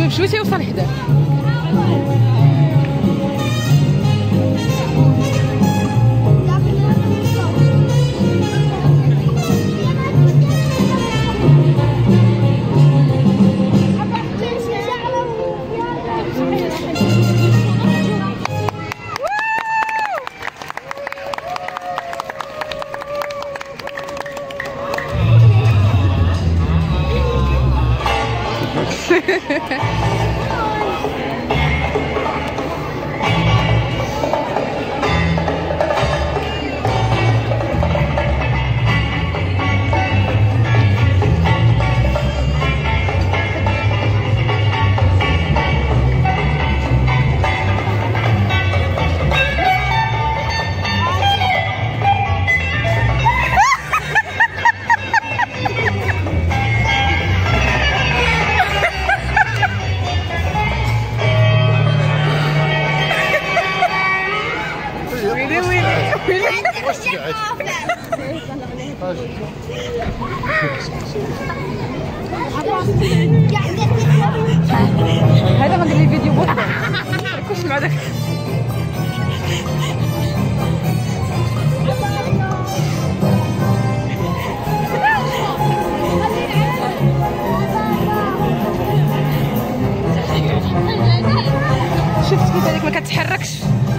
شوي تيوصل حدا. هذا غندير لي فيديو بوحدي كلشي مع داك شفت كيف هذيك ما كتحركش.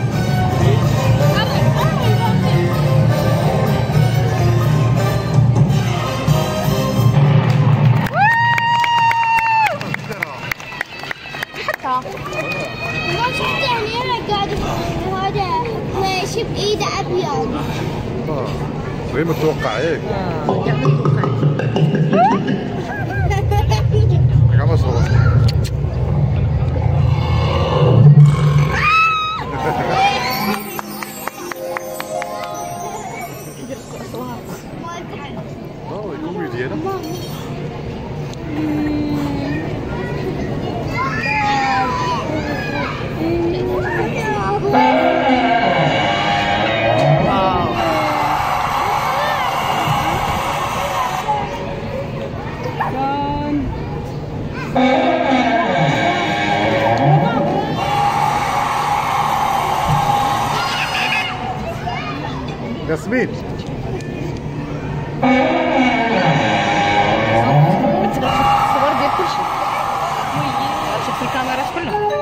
ما شفت يعني انا قاعد هذا ماشي بايده ابيض. غير متوقع هيك. كاع متوقع. كاع ما صورت. يكون ديالها. ياسمين الصور ديال كلشي شوف الكاميرات كلها.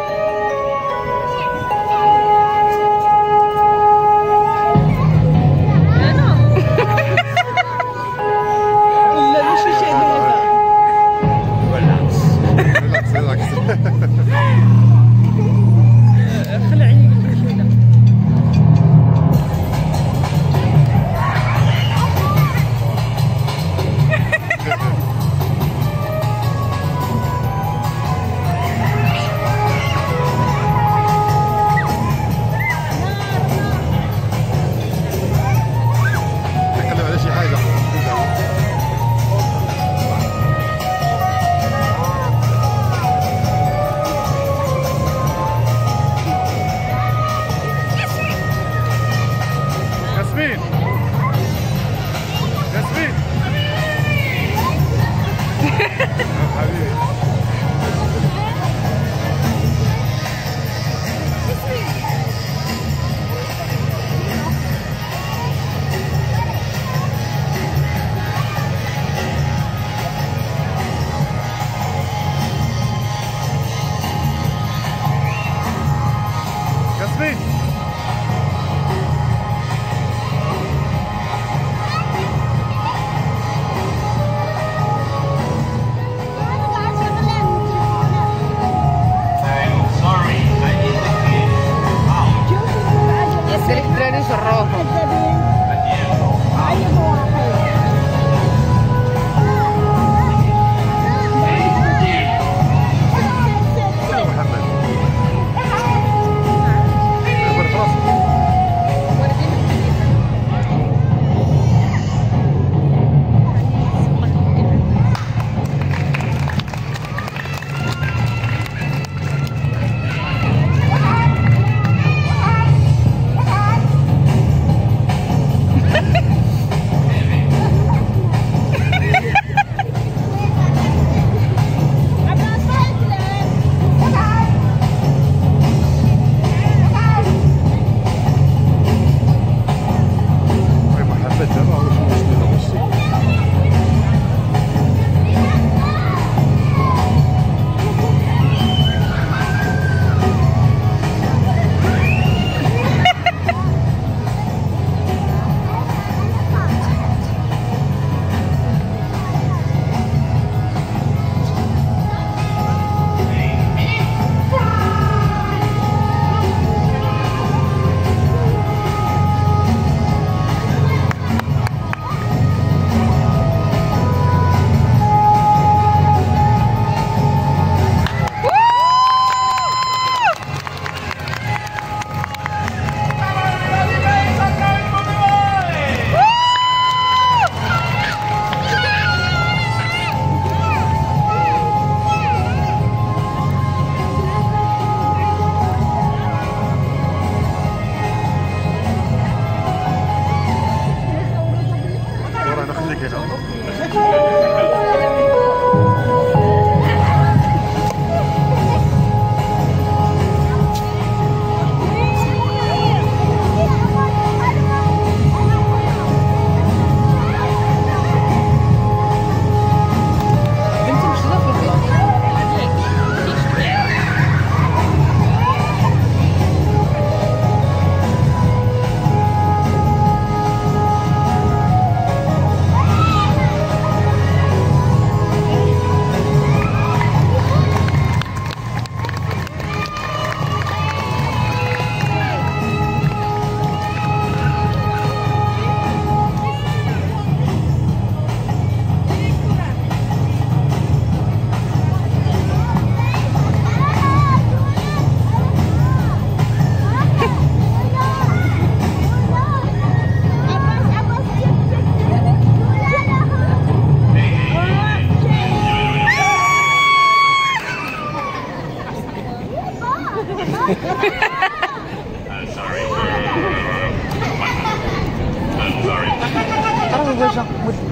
درويجه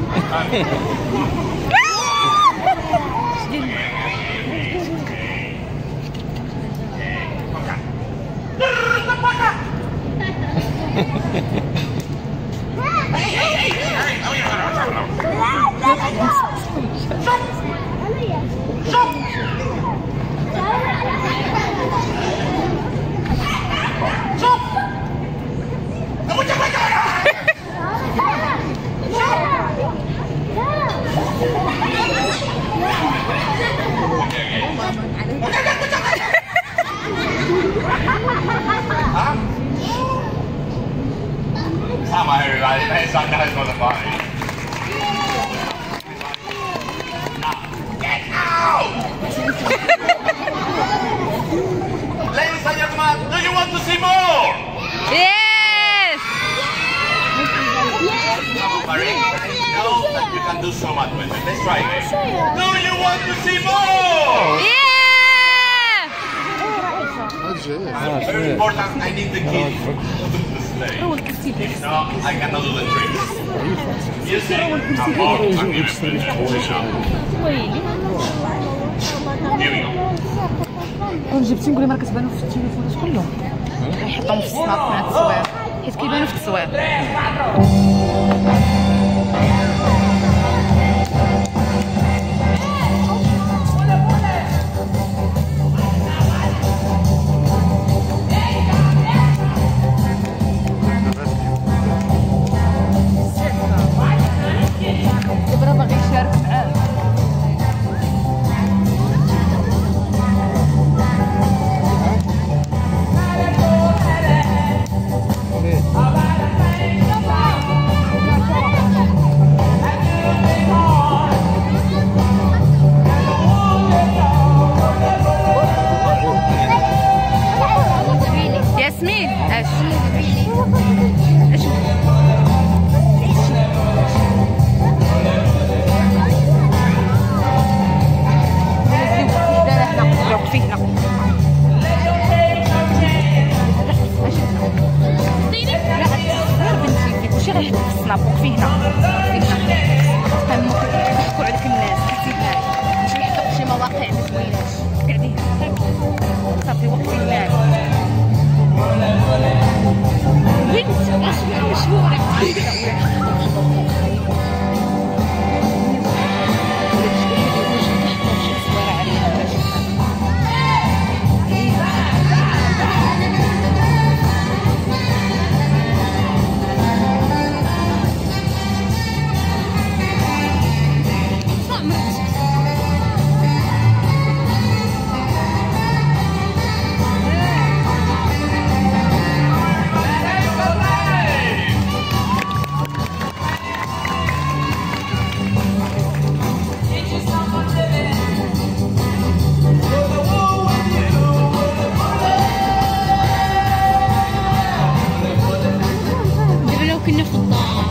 Sama everybody, thanks on guys for the party. Get out! Ladies and gentlemen, do you want to see more? Yes! Come on, Marie. I know that you can do so much with it. Let's try again. Do you want to see more? Yeah! هاد Very جاي important, I need the key to the stage. No, I cannot do the tricks. You see, I'm more than you expect. Here we go. جبتي نقولي ما كتبانو في التليفونات كلهم غيحطهم في السناب مع التصوير حيت كيبانو في التصوير. دابا باغي يشارك معاه. ياسمين اش وقفي هنا بنتي كلشي غيحط في السناب. وقفي هنا كيضحكوا عليك الناس حتى هناك باش يحطوا شي مواقع ما زويناش. قعدي هنا صافي وقفي هناك بنت مشهورة. كنا في الدار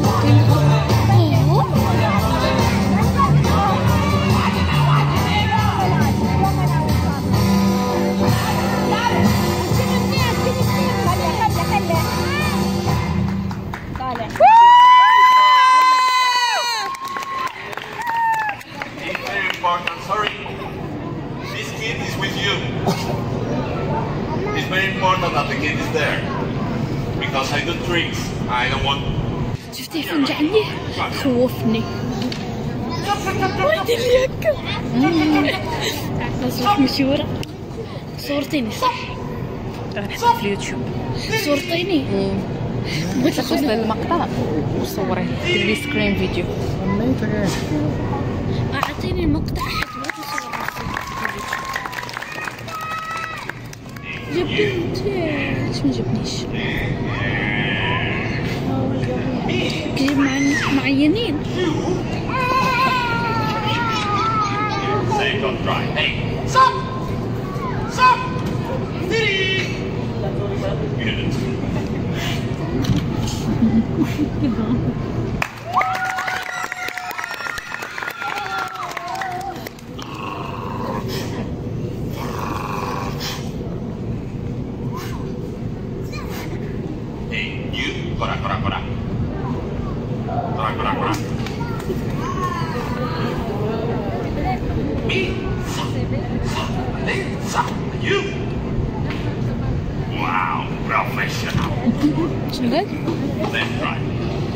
Sorry, this kid is with you. It's very important that the kid is there because I do tricks. I don't want. شفتي فين جا عندي خوفني ودي لي هكا صورت مشهورة. صورتيني صح؟ غنحطها في اليوتيوب. صورتيني بغيت تاخذ المقطع وصوريه دير لي سكرين فيديو. اعطيني المقطع حيت بغيت نصور جبتي انت اش ما جبنيش كيجيب معينين. Say don't try. Hey, stop! Stop! Hey, you, kora. You. Wow, professional. شنو قال؟ Left, right.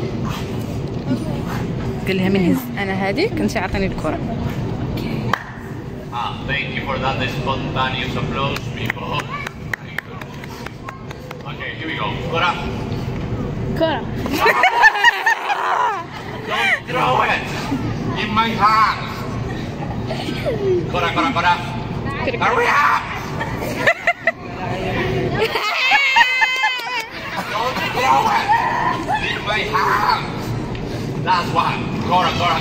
قال لها من هز انا هذيك انت عطيني الكره. Thank you for that spontaneous applause, people. Okay, here we go. Cora. كره. Don't throw it in my hand. Cora. Hurry up! Don't throw it in my hand. That's one. Cora. No.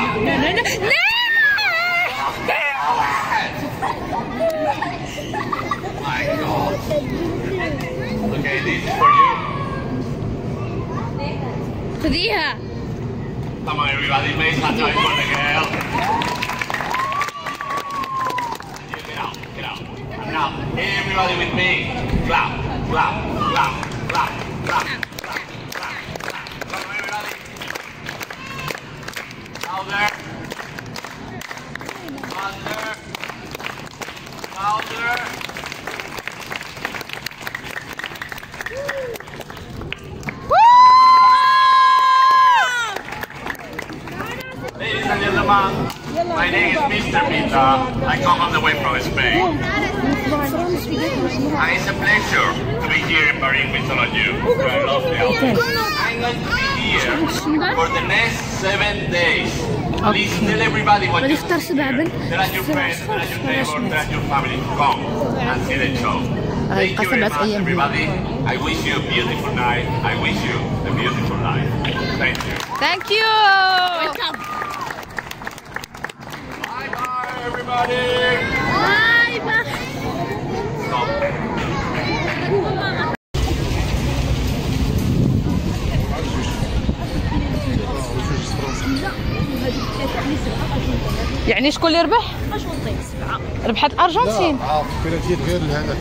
My God. Okay, this is for you. خذيها. Come on, everybody, make some noise for the girl. Get out. And now, everybody with me. Clap. Come on, everybody. Louder. Ladies and gentlemen, my name is Mr. Pita. I come all the way from Spain. And it's a pleasure to be here in Paris with all of you. I love the outfit. I'm going to be here for the next 7 days. Please tell everybody what you see here. Tell your friends, tell your neighbors, tell your family to come and see the show. Thank you very much, everybody. I wish you a beautiful night. I wish you a beautiful life. Thank you. Thank you. Bye, everybody. Bye. Stop. يعني شكون اللي ربح؟ ربحت الارجنتين. بلاتيات غير لهذا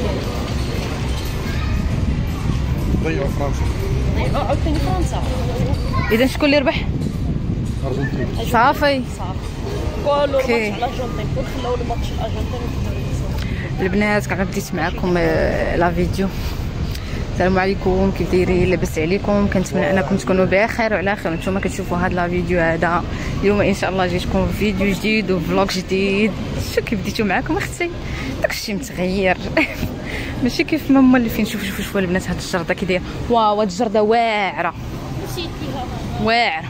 ضيعوا فرنسا. اذا شكون اللي ربح؟ ارجنتين. صافي. كلوا الماتش الارجنتين، خلاو الماتش الارجنتين. البنات كنت بديت معكم لا فيديو. السلام عليكم، كيف دايرين؟ لاباس عليكم؟ كنتمنى انكم تكونوا بخير وعلى خير. نتوما كتشوفوا هذا لا فيديو هذا اليوم ان شاء الله جيتكم فيديو جديد وفلوق جديد. شو كيف بديتو معكم اختي؟ داكشي متغير. ماشي كيف ما هما اللي فين. شوفوا البنات، هاد الجرده كي دايره. واو، هاد الجرده واعره واعره.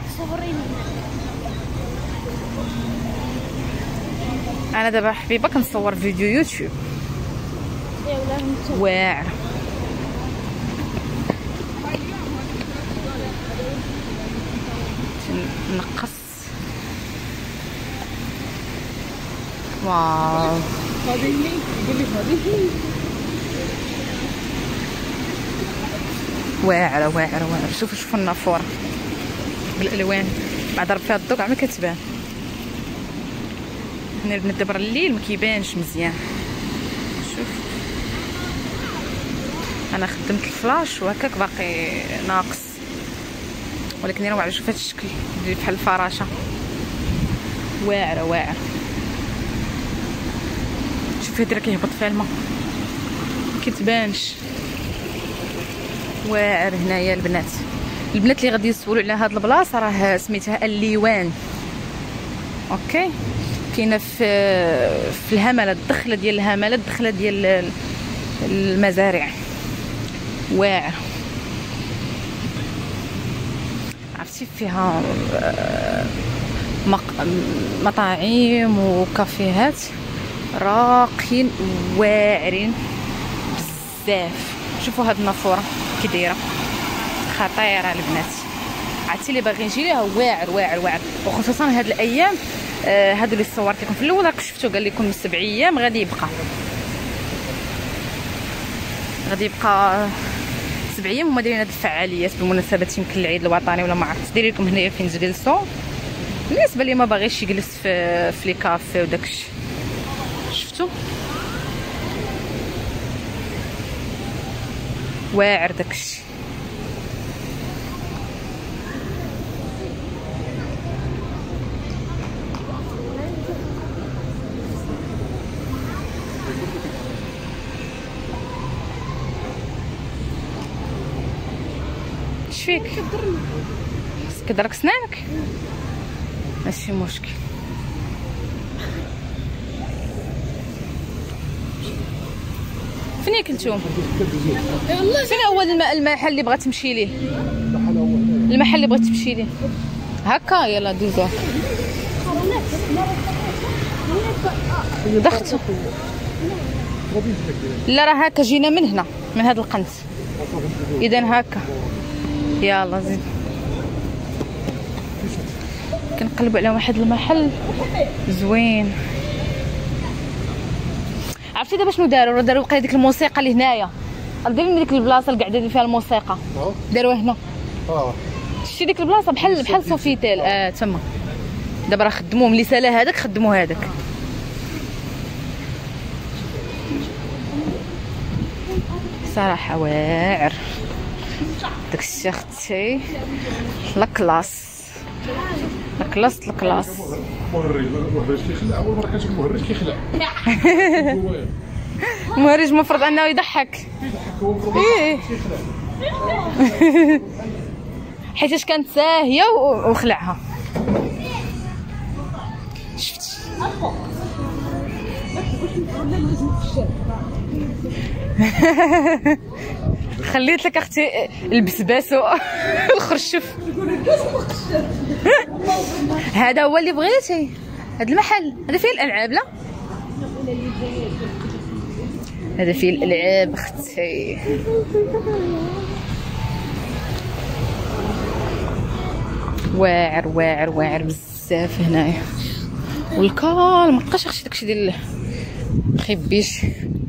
انا دابا حبيبه كنصور فيديو يوتيوب واعر. نقص. واو واعره. شوفوا النافوره بالالوان بعد ربي هاد الضوء ما كتبان. هنا البنات دابا الليل ما كيبانش مزيان. شوف انا خدمت الفلاش وهكاك باقي ناقص، ولكن راه واعر. شوف هاد الشكل بحال الفراشه. واعره. شوف هادي راه كيهبط فيها الماء كتبانش. واعر هنايا البنات اللي غادي يسولوا على هاد البلاصه راه سميتها الليوان. اوكي، كاينه في الهمله، الدخله ديال الهمله، الدخله ديال المزارع. واعر عرفتي، فيها مطاعم وكافيهات راقيين واعرين بزاف. شوفوا هاد النافوره كي دايره، خطيره البنات. عرفتي اللي باغي يجي ليها واعر، وخصوصا هاد الايام. هادو اللي صورت لكم في الاول راكم شفتوا، قال لكم 7 ايام غادي يبقى 7 ايام. هما دايرين هاد الفعاليات بالمناسبات، يمكن العيد الوطني ولا ما عرفتش. داير لكم هنايا فين تجلسوا بالنسبه اللي ما باغيش يجلس في لي كافي وداكشي. شفتوا واعر داكشي. اش فيك؟ خصك كضرك سنانك؟ ماشي مشكل. فين كنتم؟ فين هو المحل اللي بغات تمشي ليه؟ المحل اللي بغات تمشي ليه هكا. يلا دوزو. ضغطوا. لا راه هكا جينا من هنا من هذا القنت. اذا هكا يلا زيد. كنقلبوا على واحد المحل زوين. عرفتي دابا شنو داروا؟ داروا وقيله ديك الموسيقى اللي هنايا. ديري ديك البلاصه القعده اللي فيها الموسيقى داروها هنا. شتي ديك البلاصه بحال سوفيتيل. تما دابا راه خدموه ملي سالا هذاك خدموا هذاك. صراحه واعر داك الشيء اختي. لا كلاس الكلاس. مهرج كيخلع. اول مره كنشوف مهرج كيخلع. مهرج مفروض انه يضحك. ايه حيتاش كانت ساهيه وخلعها. شفتي خليت لك اختي البسباس والخرشف. هذا هو اللي بغيتي. هذا المحل هذا فيه الالعاب. لا هذا فيه الالعاب اختي. واعر بزاف هنايا. والكال مابقاش اختي داكشي ديال خيبيش.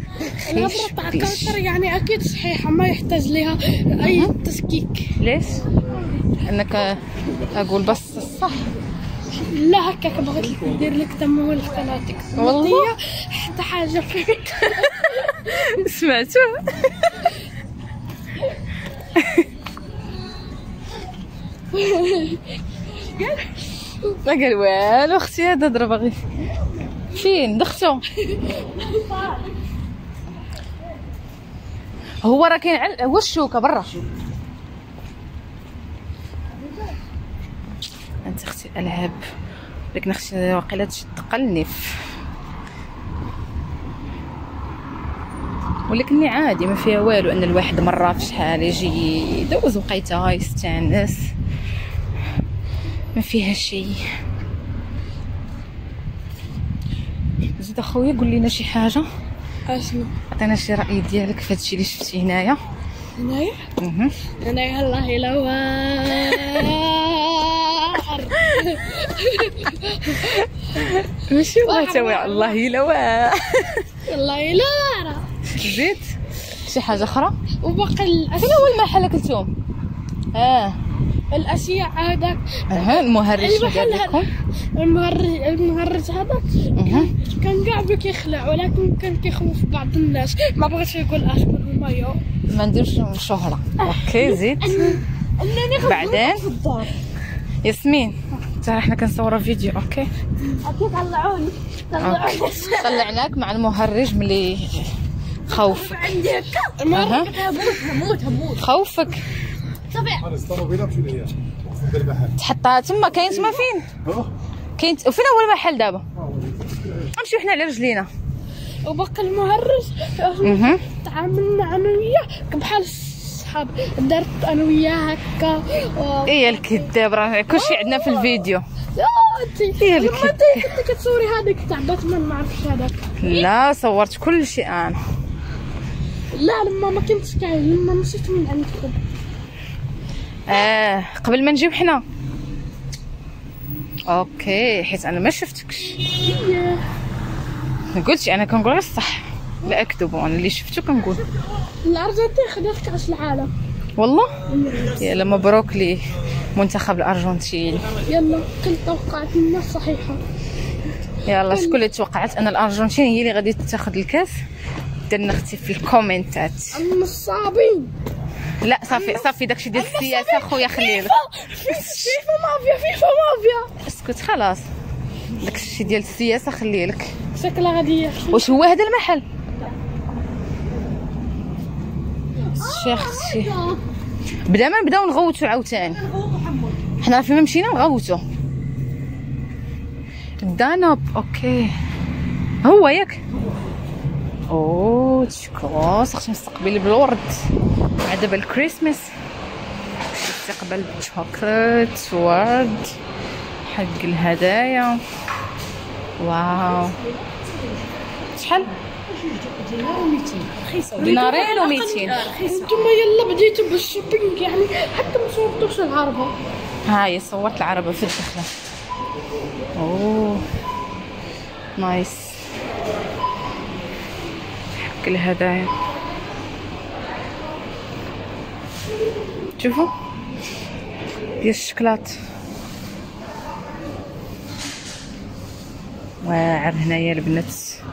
يعني اكيد صحيحه ما يحتاج لها اي تسكيك. ليش؟ انك اقول بس الصح. لا هكاك بغيت ندير لك تمويل لقناتك والله حتى حاجه فيك. سمعتو؟ ما قال والو اختي. هذا ضربه غير فين دختو. هو راه كاين هو الشوكه برا. انت اختي العاب لكن اختي واقيلا تقلني ولكني عادي ما فيها والو ان الواحد مره في شحال يجي يدوز وقيته يستانس ما فيها شيء. زيد اخويا قول لنا شي حاجه. اشنو؟ عطينا شي راي ديالك في هادشي اللي شفتي هنايا. هنايا والله الا واعر. ماشي والله الله الا واعر. والله الا واعر. زيد شي حاجه اخرى. وباقي فين هو المحل كلتم؟ الاشياء هذاك. المهرج ديالكم. المهرج هذاك كان كاع بك يخلع ولكن كان كيخوف بعض الناس. ما بغيتش يقول اش بالمايو. ما نديرش شهره. اوكي زيد. انني بعدين في الدار. ياسمين ترى حنا كنصوروا فيديو. اوكي اكيد طلعوني. طلعناك مع المهرج ملي خوفك. عندي هكا المهرج هموت خوفك. طبيعي تحطها تما. كاين تما فين؟ كاين وفين هو المحل دابا؟ نمشيو حنا على رجلينا. وباقي المهرج تعاملنا انا وياه بحال الصحاب. درت انا وياه هكا. ايه الكذاب راه كلشي عندنا في الفيديو. لا انت ايه لما انت كنت كتصوري هذاك تاع باتمان ما عرفتش هذاك. لا صورت كل شيء انا. لا لما ما كنتش كاين. لما مشيت من عندكم قبل ما نجيو حنا. اوكي حيت انا ما شفتكش. ما قلتش انا كنقول الصح لا اكذب. انا اللي شفتو كنقول. الارجنتين خدات كاس العالم والله. يلا مبروك لي منتخب الارجنتين. يلا كل توقعاتنا صحيحه. يلا شكون اللي توقعت ان الارجنتين هي اللي غادي تاخذ الكاس؟ ديرنا اختي في الكومنتات. النصابين. لا صافي داكشي ديال السياسه خويا خليه لك. فيفا مافيا. اسكت خلاص. داكشي ديال السياسه خليه لك. شكلها غادي يحكي. واش هو هذا المحل؟ شي اختي بدا ما نبداو نغوتو عاوتاني، حنا فيما مشينا نغوتو. الدانوب اوكي هو ياك. اوه تشكوس اختي مستقبل بالورد مع دابا الكريسماس، استقبل بالشوكولات ورد حق الهدايا. واو شحال؟ دينارين و200. انتم يلا بديتوا بالشوبينغ يعني حتى ما صورتوش العربه. هاي صورت العربه في الدخله. اوه نايس حق الهدايا. شوفوا ديال الشكلاط واعر هنايا البنات.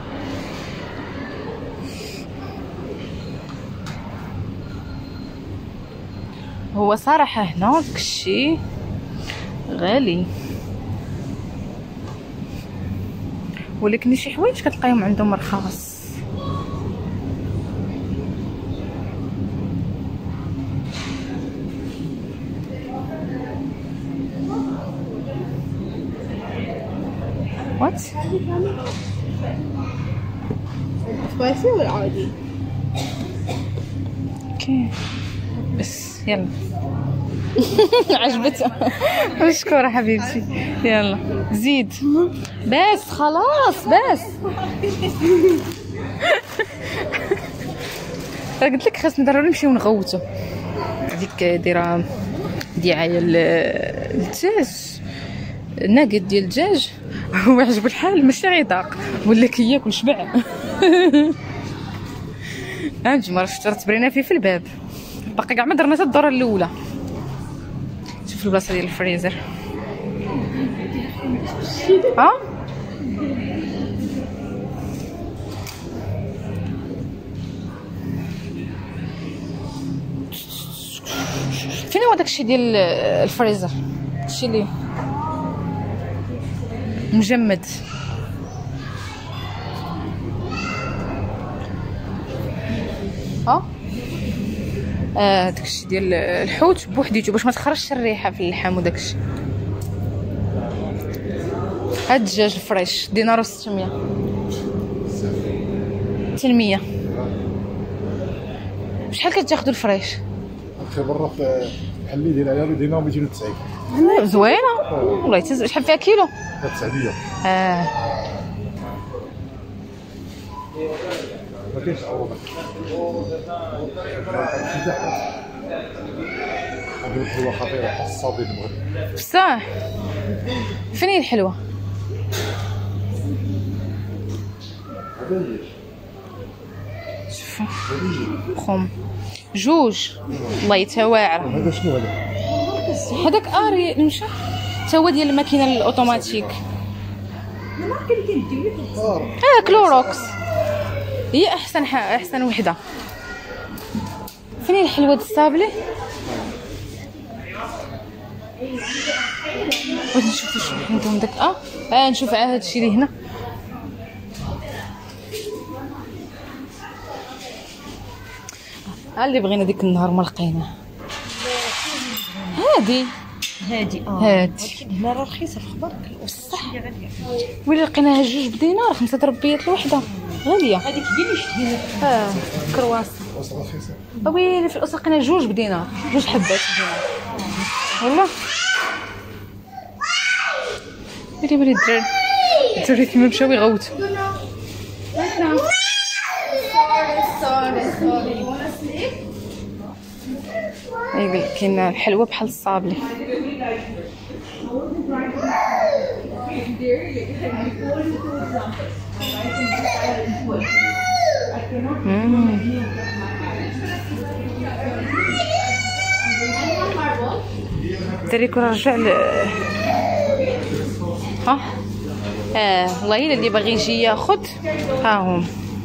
هو صراحة هنا كلشي غالي، ولكن شي حوايج كتلقايهم عندهم رخاص. وات سبايسي ولا عادي؟ اوكي بس يلا. عجبتها. مشكورة حبيبتي. يلا زيد بس خلاص بس. قلت لك خاصنا ضروري نمشيو نغوتو. هذيك دايره دعايه للدجاج، ناقد ديال الدجاج. هو عجبو الحال ماشي غيضاق ولا كياكل شبع. نجمر فطرت برينا فيه في الباب، باقي كاع ما درنا حتى الدوره الاولى. شوف البلاصه ديال الفريزر. ها فين هو داكشي ديال الفريزر؟ داكشي اللي مجمد. داكشي ديال الحوت بوحديتو باش ما تخرجش الريحه في اللحم وداكشي. هاد الدجاج الفريش دينار و600 حتى 100. شحال كتاخذوا الفريش؟ اخر مره في محلي ديال عيالي دينا 290. زوينه والله. شحال فيها كيلو؟ 900. ما كاينش عروض. هذه الحلوه خطيره الصابي المغربي بصح. فين هي الحلوه؟ شوفوا خم جوج والله يتواعر. هذا شنو هذا؟ هذاك اري نمشى تا هو ديال الماكينه الاوتوماتيك. كلوروكس هي احسن وحده. فين هي الحلوه د الصابلي؟ بغيت نشوف واش عندهم داك نشوف هذا الشيء اللي هنا. اللي بغينا ديك النهار ما لقيناه. هادي هنا راه رخيصه في خبرك بصح. ويلي لقيناها جوج بدينار 5 ربيات الوحده غاليه. هذيك هي اللي شدينا كرواسون ويلي في الاسره لقينا جوج بدينار، جوج حبات بدينار والله. ويلي الدراري كيما مشاو يغوتوا. ايوا كاين الحلوه بحال الصابلي. تريكو رجع والله الا اللي باغي يجي ياخذ ها هم.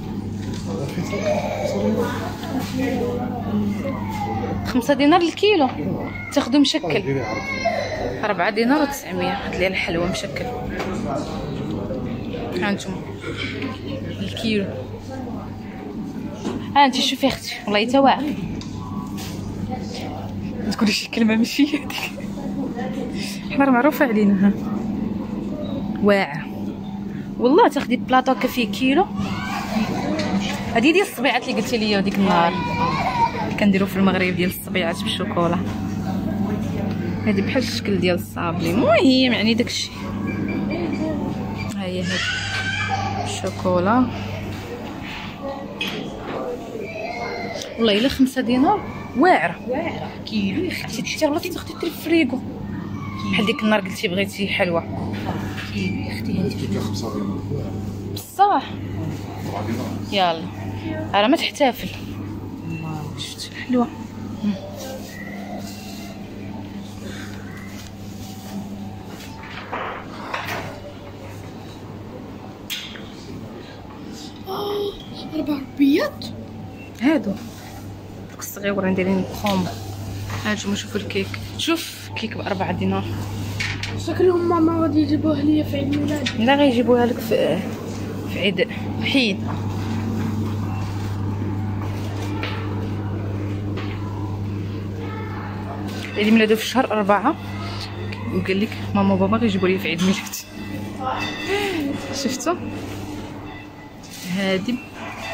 خمسة دينار الكيلو تاخدو مشكل. 4 دينار و900. هاد لي الحلوه مشكل. هانتوما الكيلو. انت شوفي اختي والله يتواعر. تقولي شي كلمه ماشي هذيك. حنا معروفه علينا. ها واعر والله. تاخدي بلاطو هكا فيه كيلو. هادي ديال الصبيعات اللي قلتي لي ديك النهار اللي كنديرو في المغرب، ديال الصبيعات بالشوكولا. هادي بحال الشكل ديال الصابلي. المهم يعني داكشي. ها هي هادي الشوكولا والله الا 5 دينار. واعره كيلو يا اختي. تشتي بلاصه تاخدي في الفريكو بحال ديك النهار قلتي بغيتي حلوه. كيلو يا اختي. هادي 5 دينار بصح. 4 دينار. يلا راه ما تحتفل. شفت حلوه. أربع ربيات هادو دوك الصغيورين دايرين بخوم. هاجمو شوفوا الكيك. شوف كيك ب4 دينار. شكلهم ماما غادي يجيبوه ليا في عيد ميلادي. لا غيجيبوها لك في عيد حيد. عيد ميلادو في شهر 4 وقال لك ماما وبابا غيجيبوا لي في عيد ميلادي. شفتوا هادي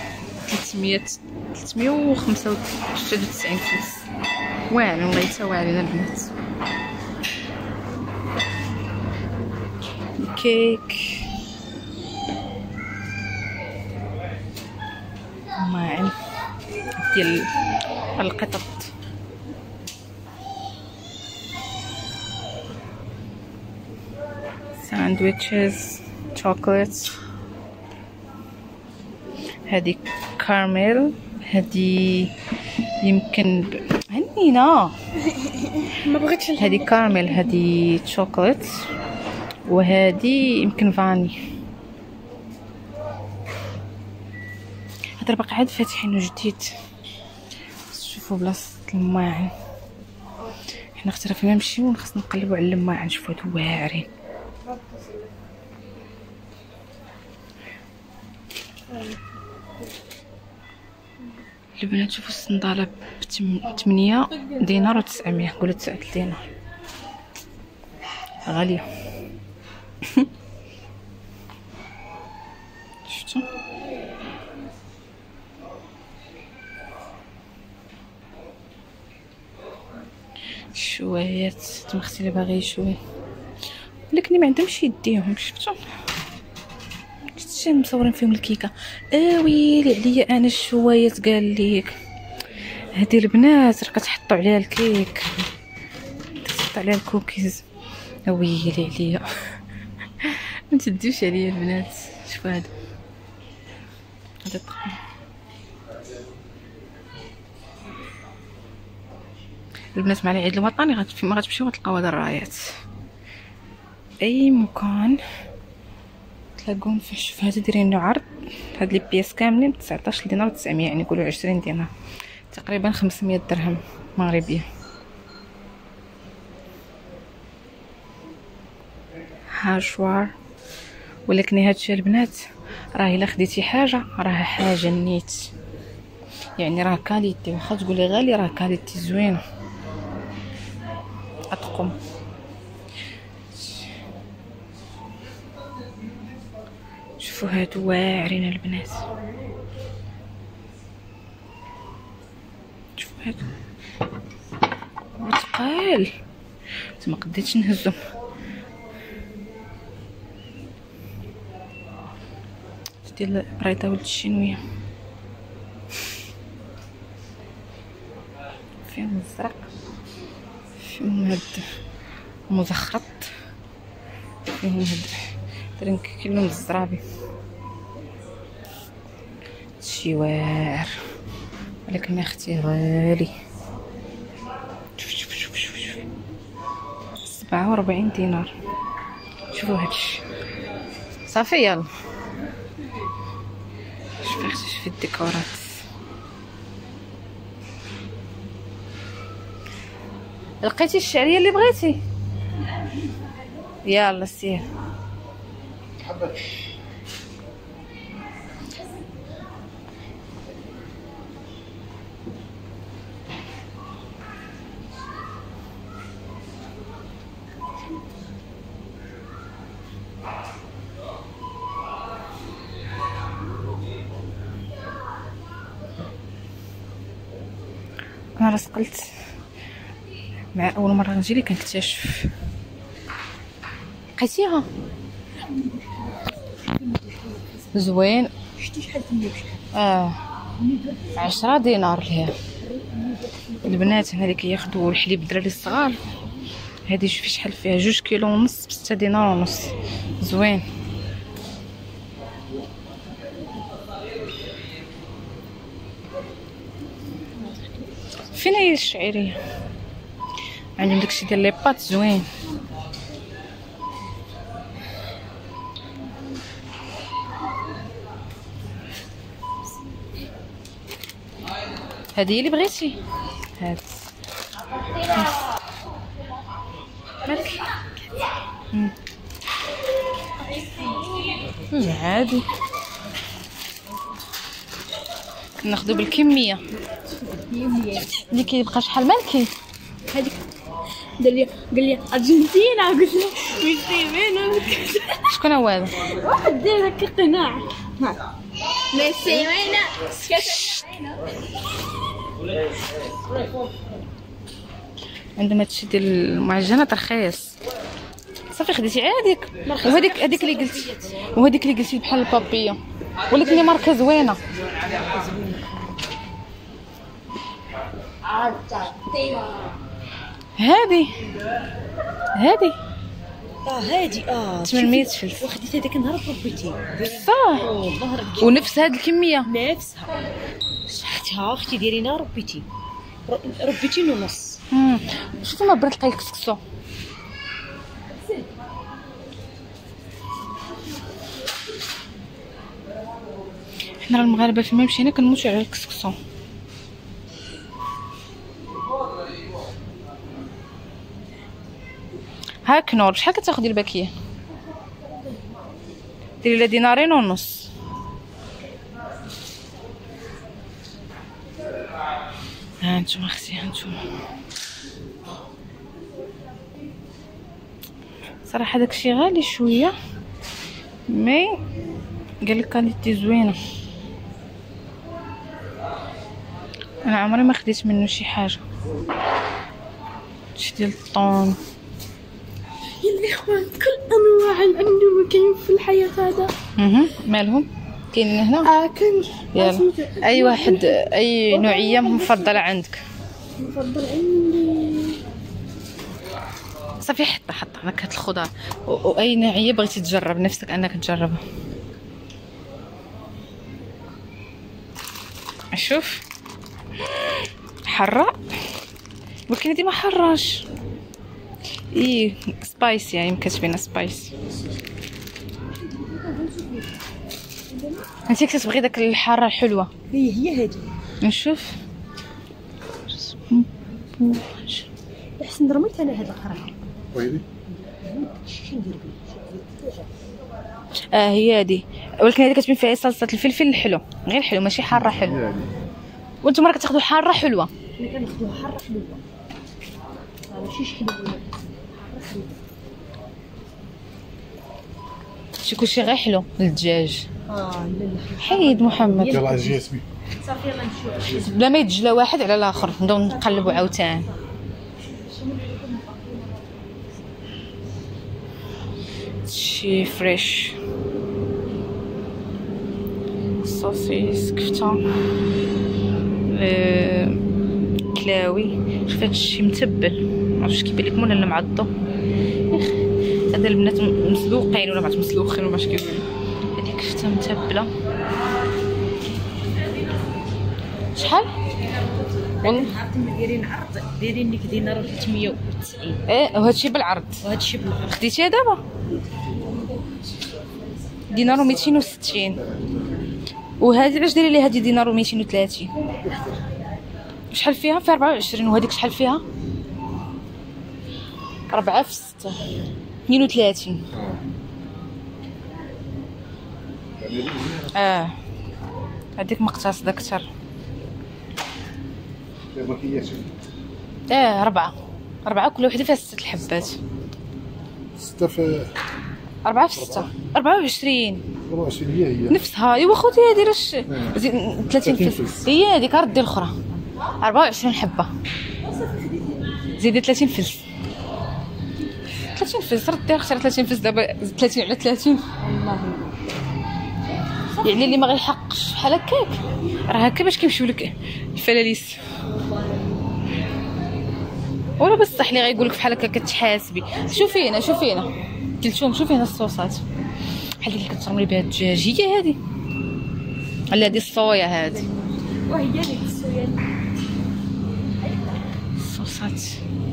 395 فلوس. واعرين والله حتى واعرين البنات. الكيك ماعن ديال القطط. ساندويتشز شوكولات. هذه كارميل. هذه يمكن هنينا ما بغيتش. هذه كارميل. هذه شوكولات. وهذه يمكن فاني. هذا باقي عاد فاتحينو جديد. شوفوا بلاصه الماعن. حنا اخترفنا نمشيو خاصنا نقلبوا على الماعن. شوفوا هادو واعرين. البنات شوفوا الصنداله ب8 دينار و900. قولوا 9 دينار. غاليه. شفتوا شويات تمختي اللي باغي يشوي ولكن ما عندهمش يديهم. شفتوا شفتي مصورين فيهم الكيكه. ويلي عليا انا الشويات. قال ليك هادي البنات راه كتحطوا عليها الكيك، كتحطوا عليها الكوكيز. ويلي عليا. ما تديوش عليا البنات. شوفوا هذا البنات مع العيد الوطني ما غتمشيو غتلقاو هاد الرايات اي مكان تلاقون فيه. شوف هذا دايرين له عرض. هاد لي بياس كاملين ب 19 دينار و900 يعني نقولوا 20 دينار تقريبا 500 درهم مغربيه. هاشوار. ولكن هادشي البنات راه الا خديتي حاجه راه حاجه نيت يعني راه كاليتي. واخا تقولي غالي راه كاليتي زوينه. اطقم. شوفوا هادو واعرين البنات. شوفوا هادو وثقال ما قديتش نهزهم. ديال بريطه ولد الشينويه فيهم الزرق فيهم هاد مزخرط فيهم هاد دايرين كيلو الزرابي. هادشي واعر ولكن يا اختي غالي. شوف شوف شوف شوف شوف 47 دينار. شوفوا هادشي صافي. يلا شوفي اختي شوفي الديكورات. لقيتي الشعريه اللي بغيتي؟ يلا سير. انا راسقلت مع اول مره نجي لي كنكتشف. لقيتيها زوين. شتي شحال تملك؟ 10 دينار ليها. البنات هنا اللي كياخذوا الحليب الدراري الصغار، هذه شوفي شحال فيها، 2 كيلو ونص ب6 دينار ونص. زوين. فين هي الشعيريه؟ عندهم داكشي ديال لي باط زوين. هذه هي اللي بغيتي؟ هاد مالك؟ عادي كناخدو بالكميه اللي كيبقى. شحال مالكي؟ هذيك قال لي ارجنتينا، قلت له ميسي. شكون هو هذا؟ واحد داير هكا قناع. ميسي وين؟ عندهم هادشي ديال المعجنات رخيص. صافي خديتي عاديك. هذيك اللي قلتي، وهذيك اللي قلتي بحال البابيه، ولكن هي ماركه زوينه. هذه هادي 800 فلس. وخديت هذاك النهار ربيتي صح، ونفس هاد الكميه نفسها. شحتها اختي ديرينا ربيتي ونص. شوفوا ما برد لقى الكسكسو. حنا المغاربه فيما مشينا كنموتوا على الكسكسو. هاك نور شحال كتاخدي الباكيه؟ ديري لها 2.5 دينار. ها نتوما اختي، ها نتوما صراحه داكشي غالي شويه، مي قالك كاليتي زوينه. انا عمري ما خديت منه شي حاجه. شي ديال الطون. يا الاخوان كل انواع العنب كاين في الحياه هذا. مالهم كاينين هنا؟ كان يلا اي واحد، اي نوعيه مفضله عندك؟ مفضل عندي صافي حط نكهه الخضار، واي نوعيه بغيتي تجرب نفسك انك تجربها. شوف حراء، ولكن هادي ما حراش. سبايس، يعني كتبينا سبايس. انتي كتبغي داك الحاره الحلوه. هي هادي. نشوف احسن رميت انا هاد القرعه. ويلي شنو ندير هي هادي، ولكن هادي كتبين فيها صلصه الفلفل الحلو، غير حلو ماشي حاره حلو. وانتم راه كتاخذوا حاره حلوه. انا كناخذوها حاره حلوه، ماشي حلوه. شي كلشي غير حلو. الدجاج لا حيد محمد. يلاه اجي ياسمين. صافي يلاه نشوف. بلا ما يتجلى واحد على الاخر، نبداو نقلبوا عاوتاني. شي فريش، صوصيس، كفته، كلاوي. شوف هادشي متبل، معرفتش كيبان لكم ولا معضو. هذا البنات مسلوقين ولا مسلوخين ولا اش كيقولوا. هذه كفته متبله. شحال؟ والله دايرين عرض، دايرين لك دينار 390. وهادشي بالعرض. وهادشي بالعرض. خديتيها دابا؟ دينار 260. وهذه علاش دايره لي هذه دينار 230؟ شحال فيها؟ فيها 24. وهذيك شحال فيها؟ 4 في 6 32. هذيك مقتصده اكثر. ربعة كل وحده فيها 6 الحبات. 6 في 4 في 6 24. 24 هي نفسها. ايوا خوتي هذه راش 30 فلس. هي هذيك ردي الاخرى. 24 حبه. زيدي 30 فلس. 30 فلس ردي اختار 30 فلس دابا 30 على 30 والله يعني اللي ما غيحقش بحال هكاك راه هكا باش كيمشيو لك الفلاليس. ولا بصح اللي غايقول لك بحال هكا كتحاسبي. شوفي هنا كلثوم، شوفي هنا الصوصات بحال اللي كترملي بها الدجاج. هي هذه ولا هذه الصويا هذه وهي ديك الصويا الصوصات.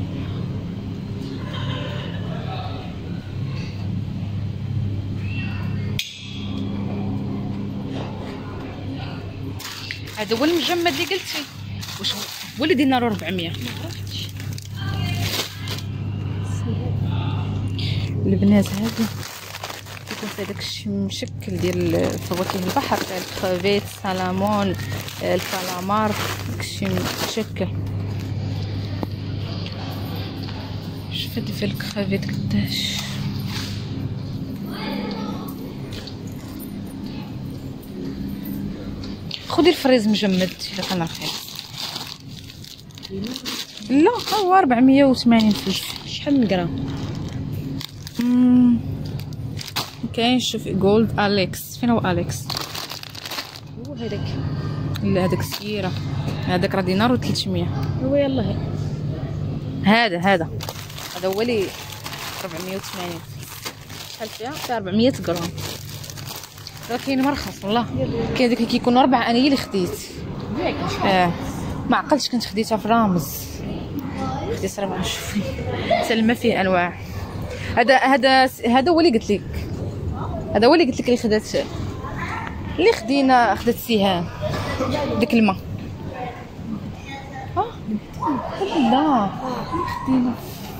هذا هو المجمد اللي قلتي. واش هو اللي دينارو 400؟ البنات هذه كيكون فيها داكشي مشكل ديال فواكه البحر، الكريفيت، السلمون، الكالامار، داكشي مشكل. شوف هادي فيها الكريفيت قداش. خدي الفريز مجمد الا كان رخيص. لا هو 480 فلس. شحال من غرام؟ كاين شوفي جولد اليكس. فين هو اليكس؟ هو هذاك. لا هذاك سيره، هذاك راه دينار و 300. هو يلاه هذا هو اللي 480. شحال فيها 400 غرام. راه كاين مرخص والله. كاين داك اللي كيكون 4. انا هي اللي خديت ما عقلتش كنت خديتها في رامز. خديت 4. شوفي سلمى فيه انواع. هذا هو اللي قلت لك. هذا هو اللي قلت لك اللي خدات اللي خدات سهام ديك الماء. لا خدينا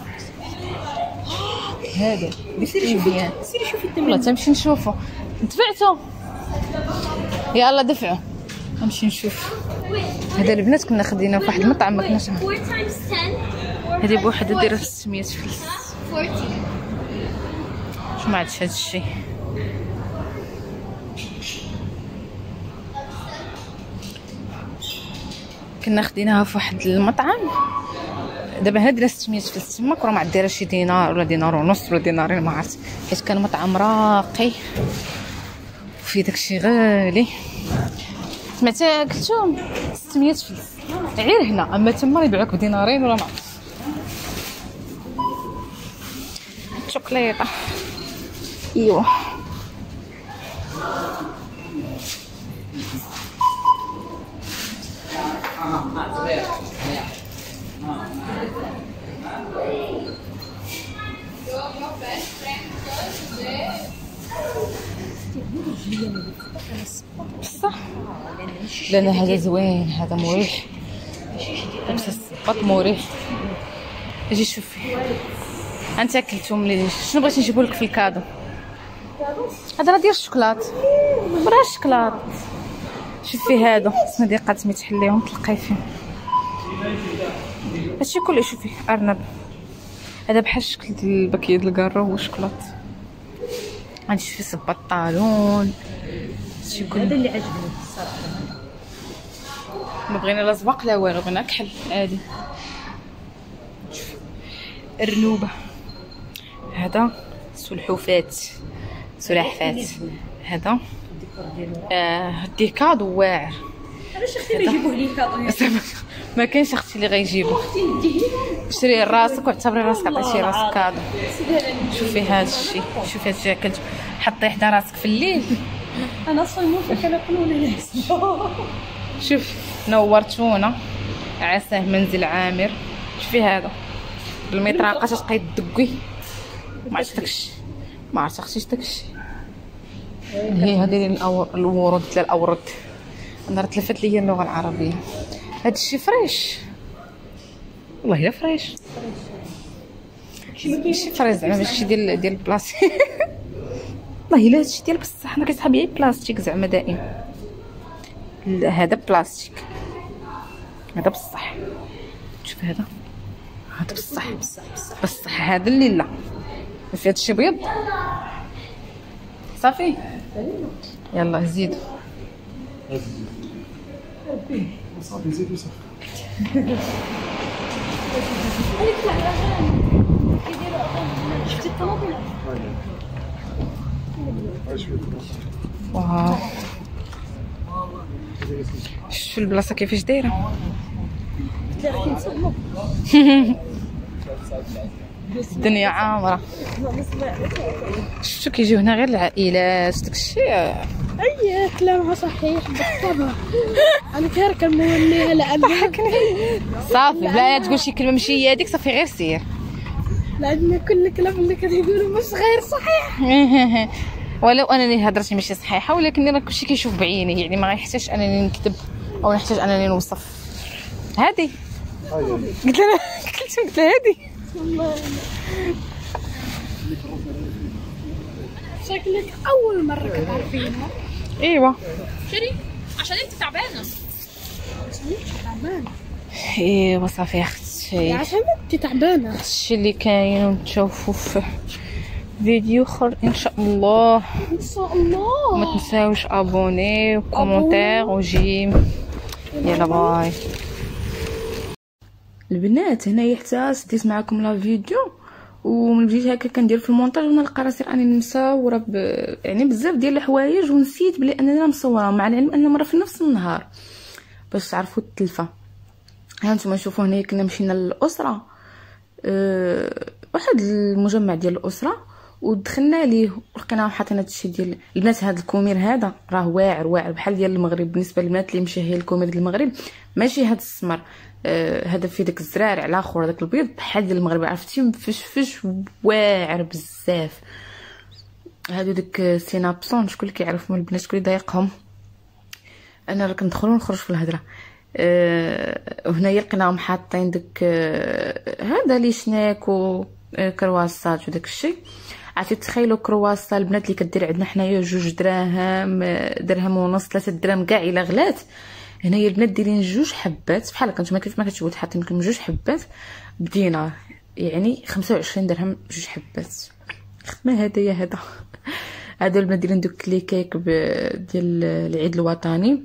هذا. سيري شوفي الثمن. والله تمشي نشوفو. دفعتو يلا دفعوا نمشي نشوف. هذا البنات كنا خدينا في واحد المطعم ما كناش. 4 times 10. هذه بوحده دايره 600 فلس. 40. شو ما عادش هذا الشيء. كنا خديناها في واحد المطعم. دابا هنا دايره 600 فلس. تما راه ما عاد دايره شي دينار ولا دينار ونص ولا دينارين ما عرفت، حيت كان مطعم راقي وفيه داكشي غالي. سمعتي كلثوم 600 فلس غير هنا، اما تما يبيعوك بدينارين ولا ما عرفت. شوكليطه ايوا بصح لان هذا زوين، هذا مريح، بس الصباط مريح. اجي شوفي انت كلتو ملي شنو بغيتي نجيبو لك في الكادو. هذا راه ديال الشوكولات برا الشوكولات. شوفي هادو صناديقات متحليهم تلقاي فيهم هادشي كله. شوفي ارنب هذا بحال الشكل ديال الباكيه ديال الكارو والشوكولات. غادي شوفي صباط طالون هادشي كله. هذا اللي عجبني الصراحه. ما بغينا لا زواق لا والو، بغينا كحل عادي. الرنوبه هذا سلحفات سلحفات. هذا دي كادو واعر. علاش اختي ما يجيبوه لي كادو؟ ما كاينش اختي اللي غيجيبو. شري راسك واعتبري راسك عطيتي راسك كادو. شوفي هذا الشيء، شوفي هذا الشيء كتحطي حدا راسك في الليل. انا صايمه فكناكلوا ناس. شوف نورتونا عساه منزل عامر. شوفي هذا بالمطرقه تبقاي تدقي. ما عرفتكش ما عرفتش داكشي. هي هذه الورود ديال الاورد. انا راه تلفت ليا اللغه العربيه. هذا الشيء فريش والله الا فريش. ماشي فريش زعما ماشي ديال البلاستيك. والله الا هادشي ديال بصح انا كيسحب ليا بلاستيك زعما دائما. هذا بلاستيك هذا بصح. شوف هذا بصح بصح هذا اللي لا في هادشي بيض صافي. يلا زيدوا صافي زيدوا صافي. شفتي الطوابل؟ واو شوفوا البلاصه كيفاش دايره. الدنيا عامره. شفتوا كيجيو هنا غير العائلات داكشي. اي كلامها صحيح بالطبع. انا غير كنموليها لأنها صافي بلا تقول شي كلمه ماشي هي هذيك صافي غير سير. لأن كل الكلام اللي كتقولوا مش غير صحيح. ولو انني هضرتي ماشي صحيحه ولكن راه كلشي كيشوف بعيني، يعني ما غيحتاجش انني نكذب او نحتاج انني نوصف. هادي قلت لها قلت لها هادي شكلك اول مره كتعرفينها. ايوا شري عشان انت تعبانه. تعبانه؟ ايوا صافي اختي عشان انت تعبانه. هادشي اللي كاين ونشوفو في فيديو اخر ان شاء الله. ان شاء الله. ما تنساوش ابوني وكومونتير وجيم. يلا باي البنات. هنايا حتى سديت معكم لا فيديو ومن بديت هكا كندير في المونتاج ونلقى راسي راني مصوره يعني بزاف ديال الحوايج ونسيت بلي انني راه مصوره، مع العلم ان مرة في نفس النهار باش تعرفوا التلفه. ها نتوما شوفوا هنايا كنا مشينا للاسره واحد المجمع ديال الاسره ودخلنا ليه ولقيناهم حاطين هادشي ديال البنات. هذا الكومير هذا راه واعر واعر بحال ديال المغرب. بالنسبه للبنات اللي مشاهيه الكومير ديال المغرب ماشي هذا السمر، هذا فيه داك الزرارع الاخر داك البيض بحال ديال المغرب، عرفتي مفشفش واعر بزاف. هادو داك سينابسون شكون اللي كيعرف من البنات شكون اللي ضايقهم. انا راه كندخل ونخرج في الهضره. وهنايا لقيناهم حاطين داك هذا لي شناك وكرواسات وداك الشيء. عرفتي تخيلوا كرواسه البنات اللي كدير عندنا حنايا 2 دراهم، درهم ونص، 3 دراهم كاع الا غلات. هنايا البنات دايرين 2 حبات بحال هكا نتوما كيف ما كتشوفوا حاطين لكم 2 حبات بدينار، يعني 25 درهم 2 حبات. خدمه هدايا هذا. هادو البنات دايرين دوك لي كيك ديال العيد الوطني،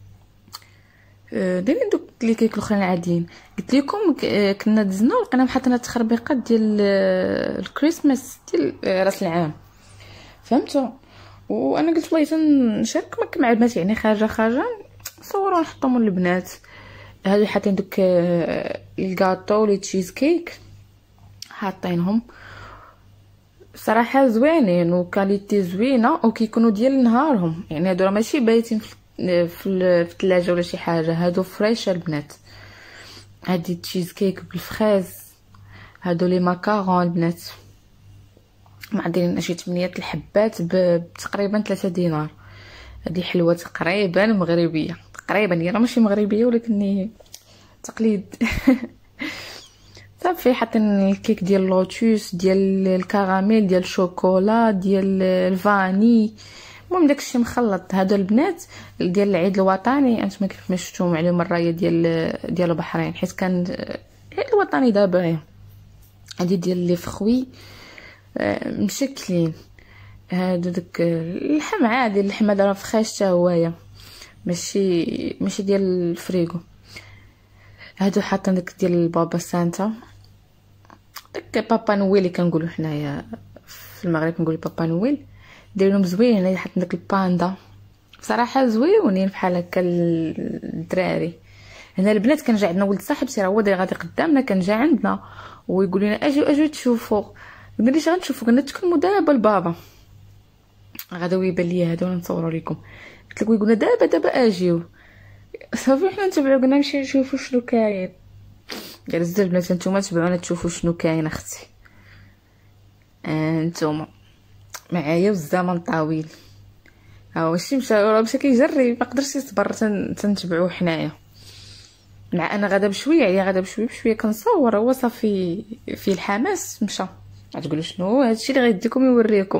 دايرين دوك لي كيك الاخرين العاديين. قلت لكم كنا دزنا ولقينا حاطين التخربيقات ديال الكريسماس ديال راس العام، فهمتوا؟ وانا قلت بغيت نشارك مع البنات، يعني خارجه نصوروا ونحطهم للبنات. هادو حاطين دوك الكاطو لي تشيز كيك حاطينهم صراحه زوينين وكاليتي زوينه وكيكونوا ديال نهارهم، يعني هادو راه ماشي بايتين في الثلاجه ولا شي حاجه، هادو فريش البنات. هادي تشيز كيك بالفريز، هادو لي ماكارون البنات معدلين شي 8 الحبات بتقريبا 3 دينار. هادي حلوه تقريبا مغربيه، تقريبا هي راه ماشي مغربيه ولكن تقليد. صافي حاطين الكيك ديال لوتوس، ديال الكراميل، ديال الشوكولا، ديال الفاني، المهم داكشي مخلط. هادو البنات ديال العيد الوطني انتما كيف ما شفتوا عليهم الرايه ديال البحرين، حيت كان العيد الوطني دابا. هادي ديال لي فخوي مشكلين. هادو داك اللحم عادي، اللحم هذا راه فخاش حتى هوايا، ماشي ديال الفريغو. هادو حاطين داك ديال بابا سانتا، داك بابا نويل اللي كنقولوا حنايا في المغرب، كنقولوا بابا نويل. دايرهم زوين. هنا حاطين داك الباندا بصراحه زويونين بحال هكا الدراري. هنا البنات كان جا عندنا ولد صاحبتي راه هو اللي غادي قدامنا، كان جا عندنا ويقول لنا اجيو تشوفوا. قلنا ليش غنشوفوا؟ قلنا تكلموا دابا لبابا غادي يبان ليا هادو نصوروا لكم. قلت لك يقولنا دابا اجيو. صافي حنا نتبعوا قلنا نمشي نشوفوا شنو كاين. جالس البنات نتوما تبعونا تشوفوا شنو كاين اختي. نتوما معايا والزمن طويل. ها واش مشى كيجري ما قدرش يصبر تنتبعوه حنايا. مع انا غادا بشويه عليا، غادا بشويه كنصور، هو صافي في الحماس مشى. غتقولوا شنو هادشي اللي غيديكم يوريكم.